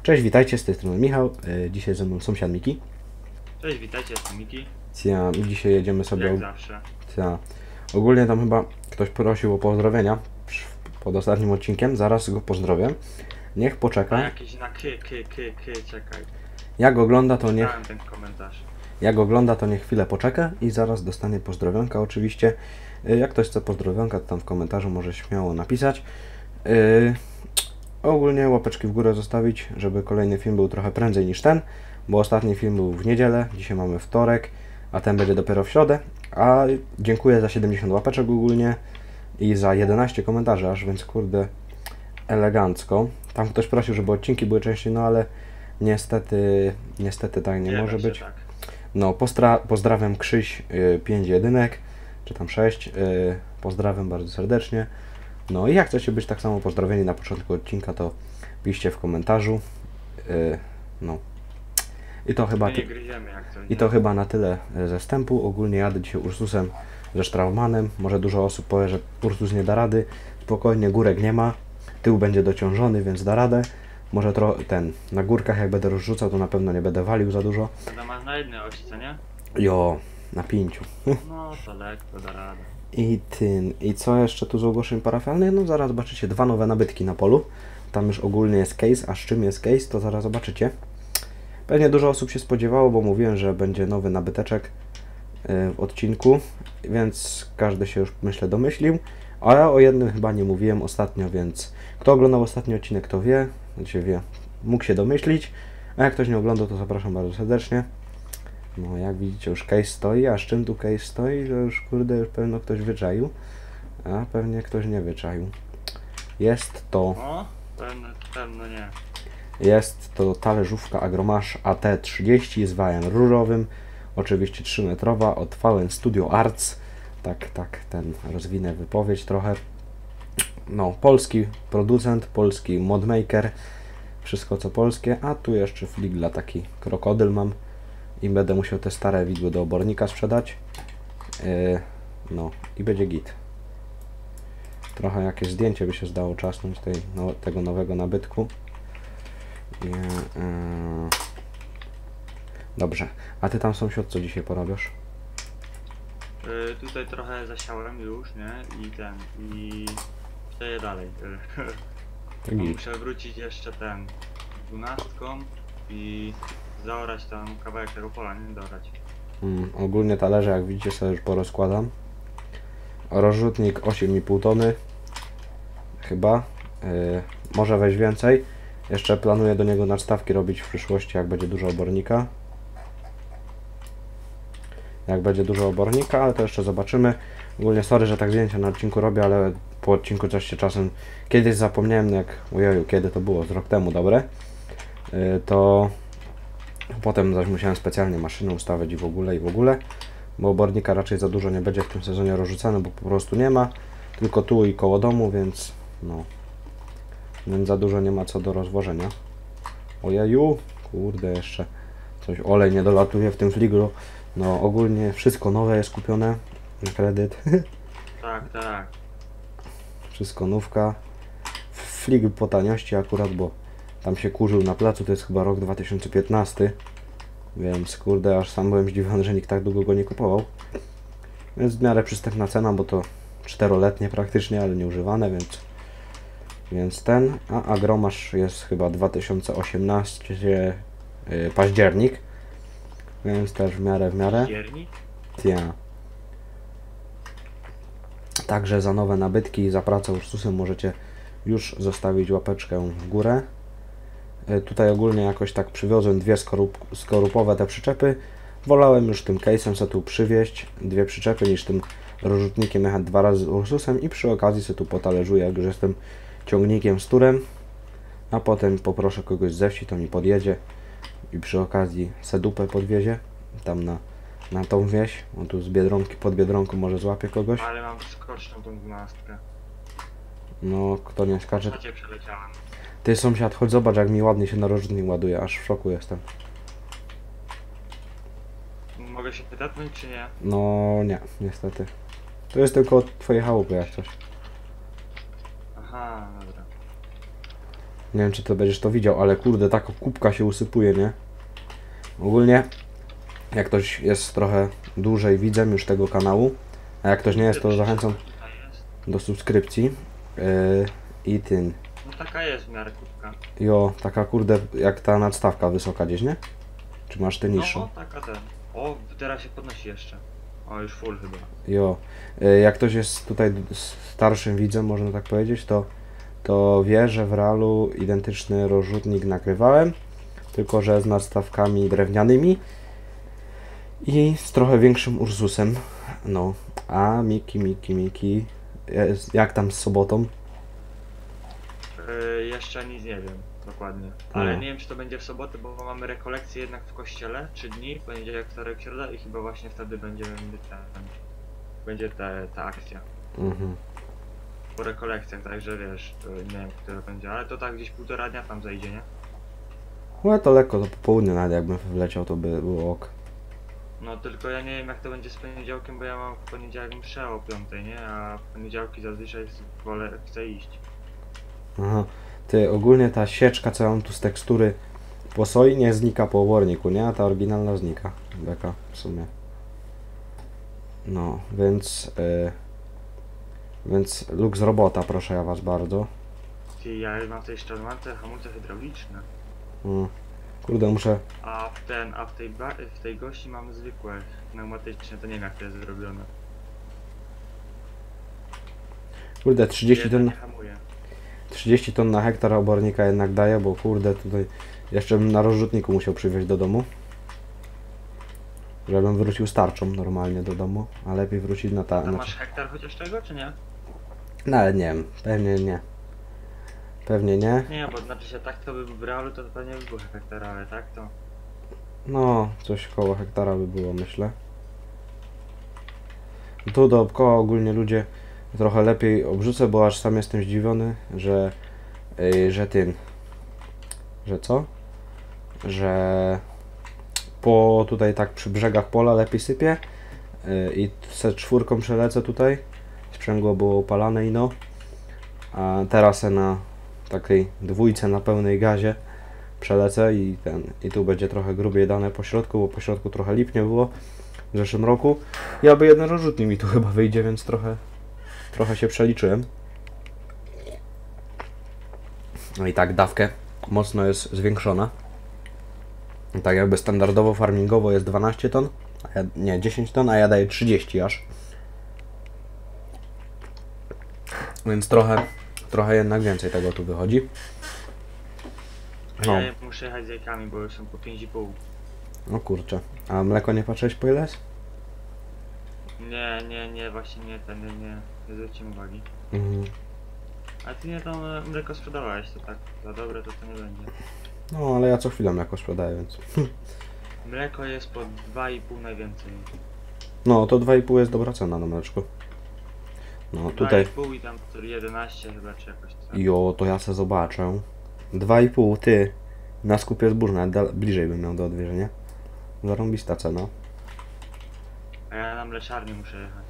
Cześć, witajcie, z tej strony Michał. Dzisiaj ze mną sąsiad Miki. Cześć, witajcie, jestem Miki. Dzisiaj jedziemy sobie... Jak zawsze. Ogólnie tam chyba ktoś prosił o pozdrowienia pod ostatnim odcinkiem. Zaraz go pozdrowię. Niech poczeka. A jakieś na czekaj. Jak ogląda, to niech... Czytałem ten komentarz. Jak ogląda, to niech chwilę poczeka i zaraz dostanie pozdrowionka oczywiście. Jak ktoś chce pozdrowionka, to tam w komentarzu może śmiało napisać. Ogólnie łapeczki w górę zostawić, żeby kolejny film był trochę prędzej niż ten, bo ostatni film był w niedzielę, dzisiaj mamy wtorek, a ten będzie dopiero w środę. A dziękuję za 70 łapeczek ogólnie i za 11 komentarzy aż, więc kurde, elegancko. Tam ktoś prosił, żeby odcinki były częściej, no ale niestety tak nie może być. Tak. No, pozdrawiam Krzyś 5 jedynek, czy tam 6, pozdrawiam bardzo serdecznie. No i jak chcecie być tak samo pozdrowieni na początku odcinka, to piszcie w komentarzu. No. I to chyba na tyle ze wstępu. Ogólnie jadę dzisiaj Ursusem ze Straumanem. Może dużo osób powie, że Ursus nie da rady. Spokojnie, górek nie ma. Tył będzie dociążony, więc da radę. Może na górkach jak będę rozrzucał, to na pewno nie będę walił za dużo. To masz na jednej osi, co nie? Jo, na 5. No to lekko da radę. I co jeszcze tu z ogłoszeń parafialnych? No zaraz zobaczycie 2 nowe nabytki na polu. Tam już ogólnie jest case, a z czym jest case, to zaraz zobaczycie. Pewnie dużo osób się spodziewało, bo mówiłem, że będzie nowy nabyteczek w odcinku, więc każdy się już, myślę, domyślił. A ja o jednym chyba nie mówiłem ostatnio, więc kto oglądał ostatni odcinek, to wie, mógł się domyślić. A jak ktoś nie oglądał, to zapraszam bardzo serdecznie. No jak widzicie, już case stoi, a z czym tu case stoi, to już kurde, już pewno ktoś wyczaił, a pewnie ktoś nie wyczaił. Jest to... O, pewno nie. Jest to talerzówka Agromasz AT30 z wałem rurowym, oczywiście 3-metrowa, od VN Studio Arts. Tak, rozwinę wypowiedź trochę. No, polski producent, polski modmaker, wszystko co polskie, a tu jeszcze fligla, taki krokodyl mam i będę musiał te stare widły do obornika sprzedać. No i będzie git. Trochę jakieś zdjęcie by się zdało czasnąć tego nowego nabytku. Dobrze, a ty tam sąsiad co dzisiaj porabiasz? Tutaj trochę zasiałem już, nie? I stoję dalej. Muszę wrócić jeszcze 12 i zaorać tam kawałek tego pola, nie? Dorać. Ogólnie talerze, jak widzicie, sobie już porozkładam. Rozrzutnik 8,5 tony. Chyba. Może weź więcej. Jeszcze planuję do niego nadstawki robić w przyszłości, jak będzie dużo obornika. Ale to jeszcze zobaczymy. Ogólnie sorry, że tak zdjęcia na odcinku robię, ale po odcinku coś się czasem... Kiedyś zapomniałem, kiedy to było, z rok temu, dobre. To... Potem zaś musiałem specjalnie maszynę ustawiać i w ogóle. Bo obornika raczej za dużo nie będzie w tym sezonie rozrzucane, bo po prostu nie ma. Tylko tu i koło domu, więc... No... Więc za dużo nie ma co do rozwożenia. Ojeju, kurde, jeszcze coś, olej nie dolatuje w tym fliglu. No ogólnie wszystko nowe jest kupione na kredyt. Tak. Wszystko nówka. Fligl po taniości akurat, bo tam się kurzył na placu, to jest chyba rok 2015. Więc kurde, aż sam byłem zdziwiony, że nikt tak długo go nie kupował. Więc w miarę przystępna cena, bo to 4-letnie praktycznie, ale nieużywane, więc a Agromasz jest chyba 2018 październik, więc też w miarę. Październik? Ja. Także za nowe nabytki, za pracę Ursusem możecie już zostawić łapeczkę w górę. Tutaj ogólnie jakoś tak przywiozłem 2 skorupowe te przyczepy. Wolałem już tym case'em sobie tu przywieźć 2 przyczepy niż tym rozrzutnikiem jechać 2 razy z Ursusem i przy okazji sobie tu potalerzuję, jak już jestem ciągnikiem z turem, a potem poproszę kogoś ze wsi, to mi podjedzie i przy okazji sedupę podwiezie tam na tą wieś, on tu z Biedronki, pod Biedronką może złapie kogoś. Ale mam skoczną tą 12. No, kto nie skacze. Przeleciałem. Ty sąsiad, chodź zobacz, jak mi ładnie się narożnik ładuje, aż w szoku jestem. Mogę się pytać, czy nie? No nie, niestety. To jest tylko od twojej chałupy jak coś. Aha, dobra. Nie wiem, czy to będziesz to widział, ale kurde, taka kubka się usypuje, nie? Ogólnie, jak ktoś jest trochę dłużej widzem już tego kanału, a jak ktoś nie jest, to zachęcam Tutaj jest. do subskrypcji. I ten. No taka jest w miarę kubka. Jo, taka kurde, jak ta nadstawka wysoka gdzieś, nie? Czy masz ty niższą? No, taka ten. O, teraz się podnosi jeszcze. O, już full chyba. Jo. Jak ktoś jest tutaj starszym widzem, można tak powiedzieć, to wie, że w realu identyczny rozrzutnik nagrywałem, tylko że z nadstawkami drewnianymi i z trochę większym Ursusem. No, a Miki, jak tam z sobotą? Jeszcze nic nie wiem dokładnie. Ale nie wiem, czy to będzie w sobotę, bo mamy rekolekcję jednak w kościele 3 dni, poniedziałek, wtorek, środa i chyba właśnie wtedy będzie ta akcja. Mhm. Po rekolekcjach, także wiesz, nie wiem, które będzie, ale to tak gdzieś 1,5 dnia tam zajdzie, nie? No to lekko, to po południu nawet jakbym wleciał, to by było ok. No tylko ja nie wiem, jak to będzie z poniedziałkiem, bo ja mam w poniedziałek mszę o 5, nie? A w poniedziałki zazwyczaj chcę iść. Aha. Ty, ogólnie ta sieczka, co ja mam tu z tekstury po soi, nie znika po oborniku, nie? A ta oryginalna znika. Beka, w sumie. No, więc luks robota, proszę ja was bardzo. Ty, ja mam w tej szczelmance hamulce hydrauliczne. Kurde, muszę... A w tej gości mamy zwykłe, pneumatyczne, to nie wiem jak to jest zrobione. Kurde, 30 Jedna ton, nie hamuje. 30 ton na hektar obornika jednak daje, bo kurde, tutaj jeszcze bym na rozrzutniku musiał przywieźć do domu. Żebym wrócił starczą normalnie do domu, a lepiej wrócić na ta... A masz hektar chociaż tego, czy nie? No ale nie wiem, pewnie nie. Pewnie nie. Nie, bo znaczy się tak to by w realu to pewnie by było hektar, ale tak to... No, coś koło hektara by było, myślę. Tu dookoła ogólnie ludzie trochę lepiej obrzucę, bo aż sam jestem zdziwiony, że że co? Że po tutaj tak przy brzegach pola lepiej sypie i se czwórką przelecę tutaj. Sprzęgło było opalane ino. A teraz na takiej dwójce na pełnej gazie przelecę i tu będzie trochę grubiej dane po środku, bo po środku trochę lipnie było w zeszłym roku. I aby jeden rozrzutnik mi tu chyba wyjdzie, więc trochę się przeliczyłem. No i tak dawkę mocno jest zwiększona. Tak jakby standardowo farmingowo jest 12 ton, a ja, nie 10 ton, a ja daję 30 aż. Więc trochę jednak więcej tego tu wychodzi. No. Ja muszę jechać z jajkami, bo już są po 5,5. No kurczę. A mleko nie patrzyłeś po ile jest? Nie, właśnie nie zwróciłem uwagi. Mhm. A ty nie tam mleko sprzedawałeś, to tak za dobre to nie będzie. No ale ja co chwilę mleko sprzedaję, więc... Mleko jest po 2,5 najwięcej. No to 2,5 jest dobra cena na mleczko. No tutaj... 2,5 i tam 11 chyba czy jakoś tak. Jo, to ja se zobaczę. 2,5 ty. Na skupie zbóż nawet bliżej bym miał do odwierzenia. Zarąbista cena. A ja na mleczarnię muszę jechać.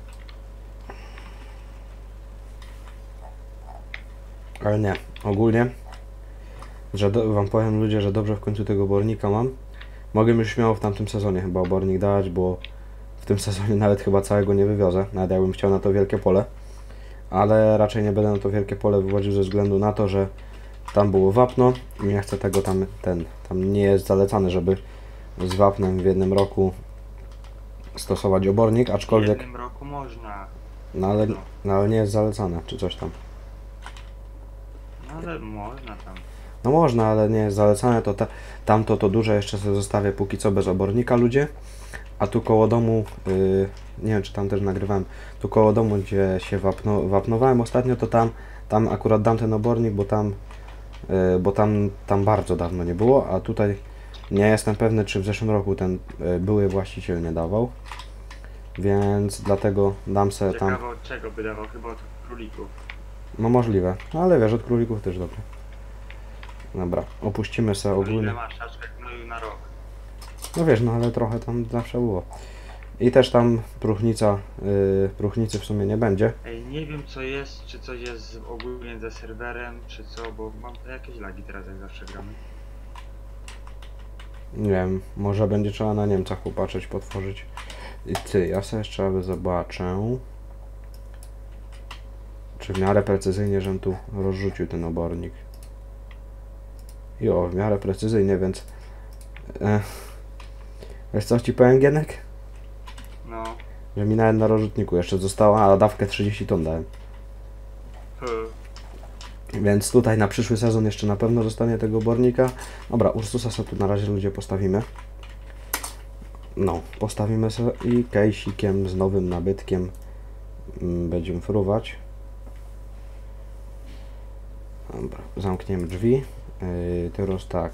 Ale nie, ogólnie, że wam powiem ludzie, że dobrze w końcu tego obornika mam. Mogę już śmiało w tamtym sezonie chyba obornik dać, bo w tym sezonie nawet chyba całego nie wywiozę, nawet jakbym chciał na to wielkie pole. Ale raczej nie będę na to wielkie pole wywoził ze względu na to, że tam było wapno i nie chcę tego tam nie jest zalecane, żeby z wapnem w jednym roku stosować obornik, aczkolwiek... W jednym roku można. No ale nie jest zalecane, czy coś tam. No ale można tam. No można, ale nie jest zalecane, to tamto to duże jeszcze sobie zostawię póki co bez obornika ludzie. A tu koło domu, nie wiem czy tam też nagrywałem, tu koło domu gdzie się wapnowałem ostatnio, to tam akurat dam ten obornik, bo tam bardzo dawno nie było, a tutaj nie jestem pewny czy w zeszłym roku ten były właściciel nie dawał. Więc dlatego dam se tam... Ciekawe od czego by dawał, chyba od królików. No możliwe, no ale wiesz, od królików też dobrze. Dobra, opuścimy se ogólnie. Ile masz czaszkę gnoju na rok? No wiesz, no ale trochę tam zawsze było. I też tam próchnicy w sumie nie będzie. Ej, nie wiem co jest, czy coś jest ogólnie ze serwerem, czy co, bo mam tu jakieś lagi teraz jak zawsze gramy. Nie wiem, może będzie trzeba na Niemcach popatrzeć, potworzyć. I ty, ja sobie jeszcze zobaczę, czy w miarę precyzyjnie, żebym tu rozrzucił ten obornik. Jo, w miarę precyzyjnie, więc... Wiesz co ci powiem, Gienek? No. Że mi nawet na rozrzutniku jeszcze została, a dawkę 30 ton dałem. Więc tutaj na przyszły sezon jeszcze na pewno zostanie tego obornika. Dobra, Ursusa sobie tu na razie ludzie postawimy. No, postawimy sobie i kejsikiem z nowym nabytkiem będziemy fruwać. Dobra, zamkniemy drzwi. Teraz tak.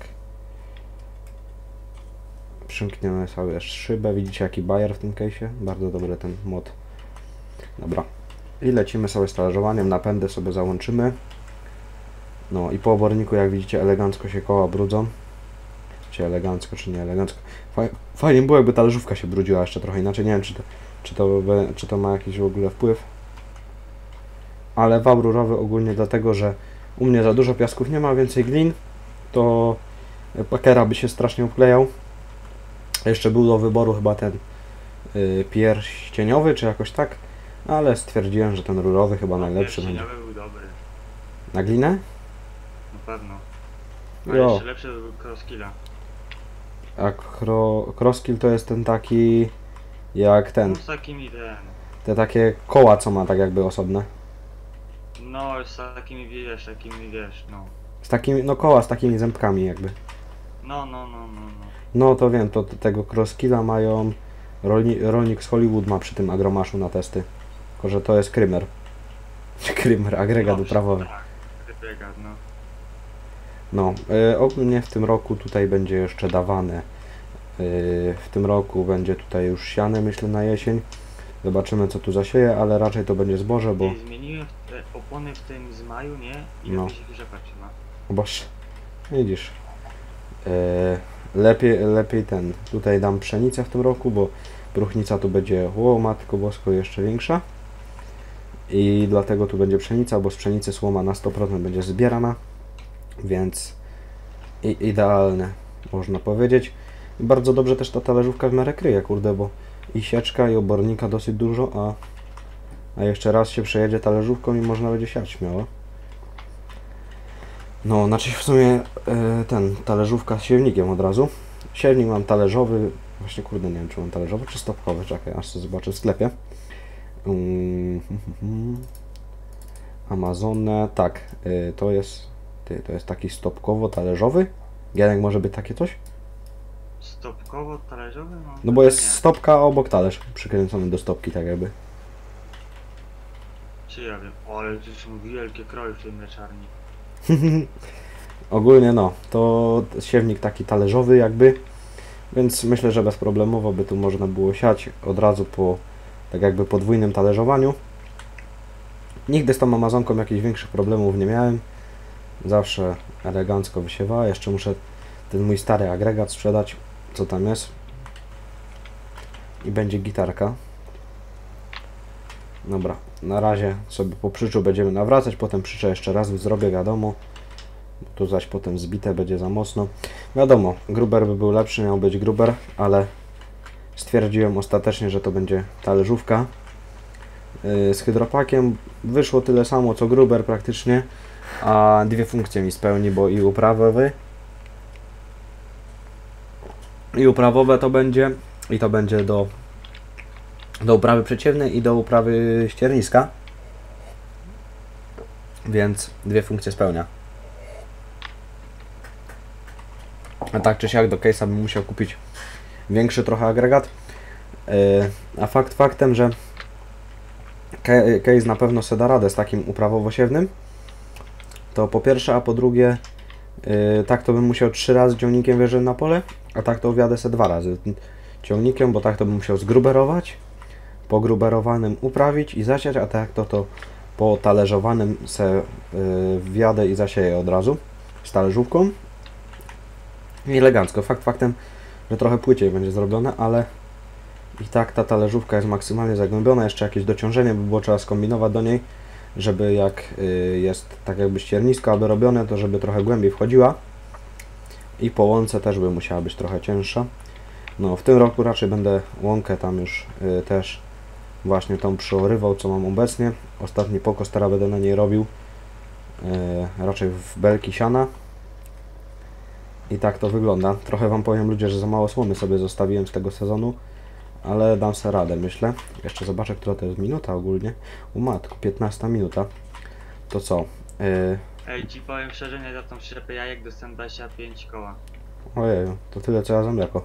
Przymkniemy sobie szybę. Widzicie jaki bajer w tym case'ie? Bardzo dobry ten mod. Dobra. I lecimy sobie z talerzowaniem. Napędy sobie załączymy. No i po oborniku jak widzicie elegancko się koła brudzą. Czy elegancko, czy nie elegancko. Fajnie było jakby talerzówka się brudziła jeszcze trochę inaczej. Nie wiem czy to ma jakiś w ogóle wpływ. Ale wał rurowy ogólnie dlatego, że u mnie za dużo piasków nie ma, więcej glin. To pakera by się strasznie uklejał. Jeszcze był do wyboru chyba ten pierścieniowy, czy jakoś tak. Ale stwierdziłem, że ten rurowy chyba najlepszy będzie. Pierścieniowy był dobry. Na glinę? Na pewno. A Jo. jeszcze lepszy był crosskilla. A crosskill to jest ten taki jak ten. No z takimi Te takie koła co ma tak jakby osobne. No z takimi wiesz, no. Z takimi, no koła z takimi zębkami jakby. No. No to wiem, to tego crosskilla mają rolnik z Hollywood ma przy tym agromaszu na testy. Tylko że to jest krymer. Krymer, agregat No, uprawowy. Tak, agregat, no. No, ogólnie w tym roku tutaj będzie jeszcze dawane. W tym roku będzie tutaj już siane, myślę, na jesień. Zobaczymy, co tu zasieje, ale raczej to będzie zboże, bo... I zmieniłem te opony w tym z maju, nie? I No. jakby się rzepa trzyma. Boż, widzisz. Lepiej ten. Tutaj dam pszenicę w tym roku, bo próchnica tu będzie, o matko bosko, jeszcze większa. I dlatego tu będzie pszenica, bo z pszenicy słoma na 100% będzie zbierana. Więc idealne, można powiedzieć. I bardzo dobrze też ta talerzówka w miarę kryje, kurde, bo i sieczka, i obornika dosyć dużo, a jeszcze raz się przejedzie talerzówką i można będzie siać śmiało. No, znaczy w sumie ten, talerzówka z siewnikiem od razu. Siewnik mam talerzowy, właśnie kurde nie wiem czy mam talerzowy czy stopkowy, czekaj aż to zobaczę w sklepie. Amazone, tak, to jest taki stopkowo-talerzowy. Gienek może być takie coś? Stopkowo-talerzowy? No bo jest nie. stopka, a obok talerz przykręcony do stopki tak jakby. Czy ja wiem, ale to są wielkie kroje w tej mleczarni. Ogólnie no, to siewnik taki talerzowy jakby, więc myślę, że bezproblemowo by tu można było siać od razu po tak jakby podwójnym talerzowaniu. Nigdy z tą Amazonką jakichś większych problemów nie miałem. Zawsze elegancko wysiewa. Jeszcze muszę ten mój stary agregat sprzedać, co tam jest. I będzie gitarka. Dobra, na razie sobie po przyczu będziemy nawracać, potem przyczę jeszcze raz zrobię, wiadomo. Tu zaś potem zbite będzie za mocno. Wiadomo, gruber by był lepszy, miał być gruber, ale stwierdziłem ostatecznie, że to będzie talerzówka. Z hydropakiem wyszło tyle samo co gruber praktycznie, a dwie funkcje mi spełni, bo i uprawowe to będzie, i to będzie do uprawy przeciewnej i do uprawy ścierniska, więc dwie funkcje spełnia. A tak czy siak do case'a bym musiał kupić większy trochę agregat, a faktem, że case na pewno se da radę z takim uprawowo-siewnym, to po pierwsze, a po drugie tak to bym musiał 3 razy ciągnikiem wjeżdżać na pole, a tak to wjadę se 2 razy ciągnikiem, bo tak to bym musiał zgruberować, po gruberowanym uprawić i zasiać, a tak to po talerzowanym se wjadę i zasieję od razu z talerzówką. I elegancko. Faktem, że trochę płyciej będzie zrobione, ale I tak ta talerzówka jest maksymalnie zagłębiona, jeszcze jakieś dociążenie by było trzeba skombinować do niej, żeby jak jest tak jakby ściernisko aby robione, to żeby trochę głębiej wchodziła. I po łące też by musiała być trochę cięższa. No w tym roku raczej będę łąkę tam już też właśnie tą przyorywał, co mam obecnie. Ostatni pokos teraz będę na niej robił raczej w belki siana. I tak to wygląda. Trochę wam powiem ludzie, że za mało słomy sobie zostawiłem z tego sezonu, ale dam sobie radę, myślę. Jeszcze zobaczę, która to jest minuta ogólnie. Matku, 15 minuta. To co? Ej, ci powiem szczerze, nie za tą ślepy jajek dostałem 25 koła. Ojej, to tyle co ja za mleko.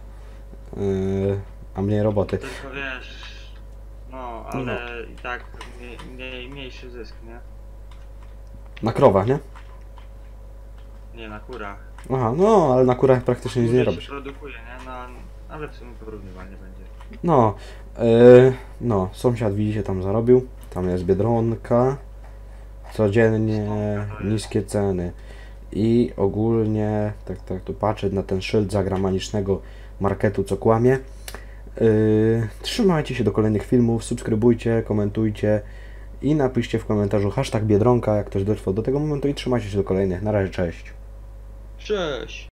A mniej roboty. Tylko wiesz, no, ale i tak mniejszy zysk, nie? Na krowach, nie? Nie, na kurach. Aha, no, ale na kurach praktycznie nic nie Dużo się robisz. produkuje, nie? No, ale w sumie porównywalnie będzie. No, no, sąsiad widzicie tam zarobił. Tam jest Biedronka. Codziennie niskie ceny. I ogólnie, tak tu patrzę na ten szyld zagranicznego marketu, co kłamie. Trzymajcie się do kolejnych filmów, subskrybujcie, komentujcie i napiszcie w komentarzu hashtag Biedronka, jak ktoś dotrwał do tego momentu i trzymajcie się do kolejnych. Na razie, cześć. Cześć!